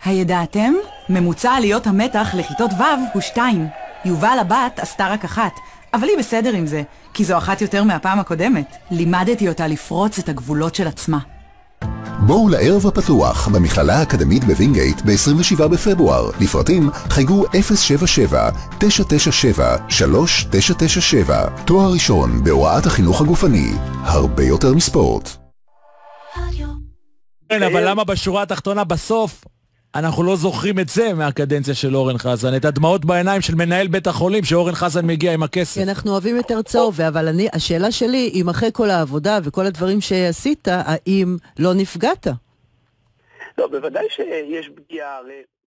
הידעתם? ממוצע עליות המתח לכיתות ו' הוא 2. יובל הבת עשתה רק 1, אבל היא בסדר עם זה, כי זו 1 יותר מהפעם הקודמת. לימדתי אותה לפרוץ את הגבולות של עצמה. בואו לערב הפתוח במכללה האקדמית בווינגייט ב-27 בפברואר. לפרטים חייגו 077-997-3997. תואר ראשון בהוראת החינוך הגופני, הרבה יותר מספורט. כן, אבל למה בשורה התחתונה בסוף אנחנו לא זוכרים את זה מהקדנציה של אורן חזן, את הדמעות בעיניים של מנהל בית החולים שאורן חזן מגיע עם הכסף? אנחנו אוהבים את הרצאו, אבל השאלה שלי, אם אחרי כל העבודה וכל הדברים שעשית, האם לא נפגעת? לא, בוודאי שיש פגיעה.